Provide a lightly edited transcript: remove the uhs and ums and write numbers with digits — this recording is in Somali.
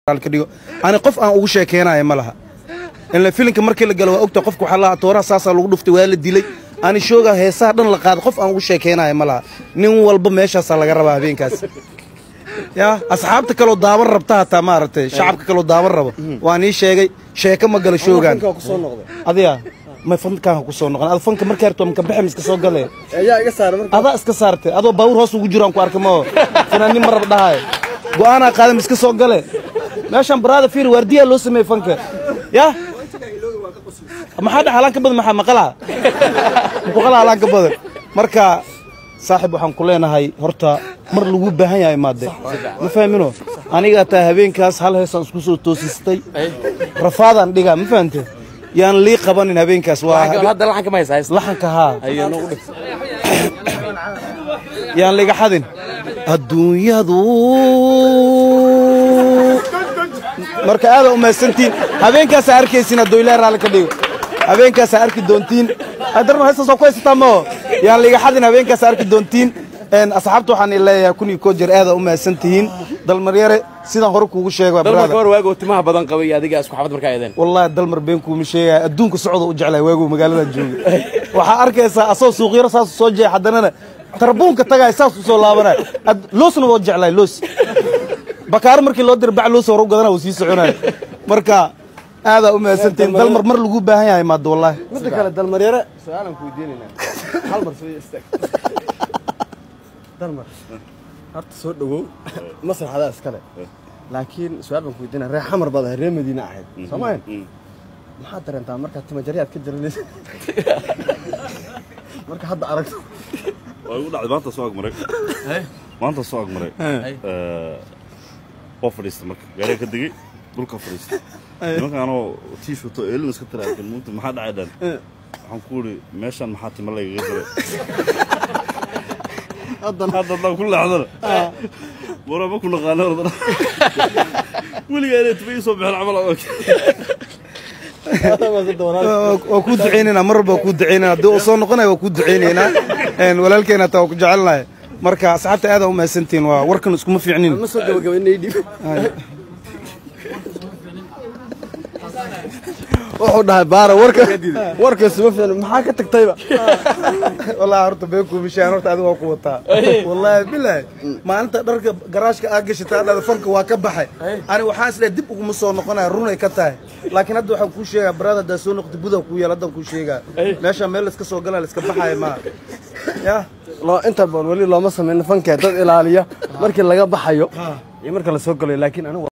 الكديو أنا قف أنا وش كينا يا ملها إن الفيلم كمركي اللي قالوا أكتر قف كحلا تورا ساسا لو دفت والد ديلي أنا شوقة هي صار لقاد قف أنا وش كينا يا ملها نيو والبمشة صار لقربها بين كاس يا أصحابك كلو داور ربطها تمارت شعبك كلو داور رب وأنا شيء كم قال شوقان هذيا ما فهمت كان كوسون نقول هذا فنك مركرتو من كبحم اسكسو غلي يا iga saar marka هذا اسك saartay ado bawr hoos ugu jiraan ku arkamo fanaaniin mar dhahay go'aana qaadam iska soo galay meeshan baraada fiir wardiya loo sameey fanka ya ma xad halan ka badan ma maqala maqala halan ka badan marka saaxib waxaan ku leenahay horta mar lagu baahan yahay maade ma fahmino aniga taa habeenkaas hal heesan isku soo toosistay rafaadan dhiga ma fahamtay yaan lii qabanin habeenkaas waa hadda laxanka ma haysays laxanka ha ayaan ugu dhig yaan liga xadin adduunyadu marka aad u maasantiin habeenkaas arkaysiina doyleer raali ka dhigo habeenkaas arki doontiin adarma haysta soo qoysata ma yaan liga xadin habeenkaas arki doontiin ان اصحابته waxaan leeyahay kun iyo jeer aad u maasantiin dalmaryare sidaan hore kuugu sheegay dalmar hore waago timaha badan qabay adiga isku xafad markaa eedeen wallahi dalmar been ku misheeya adduunka socdo u jeclay waago magaalada joogay waxa arkaysa asoo suuq yar saas soo jeey hadanana tarbuunka tagay saas soo laabanay loosna woo jeclay loos bakaar markii loo dir bac loos hore u gadana uu sii soconay marka aad u maasantiin dalmar mar lagu baahan yahay maad wallahi mid kale dalmaryare su'aalan ku weydiinayna hal mar soo istaag dalmar horta soo dhawow masraxada iskale laakiin su'aal baan ku weydiinaa reer xamar baad reer Madiina ahayd Soomaaliya maxaa dareenta marka timo jariyaad ka jirnaysa marka hadda aragto waa ugu dhacday maanta soo agmaray qof fadhiista marka gaari ka digay dhulka fadhiista nimankaanoo t-shirt eelin iska tiraaqin muunta maxaa dhacay dhan waxaan ku yiri meeshan maxaa timo lagaga jiray هذا كل لحظة ورا ما كنا قانون ولي قال تبي صبح العمل وكود عيننا مرة وكود عيننا دو صون قنا وكود عيننا إن ولا الكينا توك جعلنا مركا ساعات هذا هم سنتين ووركن اسكم في عنين ما صدق وقبلنا يدي wuxuu dhahay baara warka isma filan maxaa ka tagtayba wallahi horta beeku mishaan horta adiga ku wataa wallahi billahi maalinta dharka garaashka aad gashataa dhada fanka waa ka baxay ani waxaan isla dib ugu soo noqonay runay ka tahay laakiin hadda waxaan ku sheegaa brada da soo noqdo buda ku yeeladan ku sheegaa meesha meel iska soo galay iska baxay ma ya loo inta baan wali looma sameeyay fanka dad ilaaliya markii laga baxayo iyo marka la soo galay laakiin anigu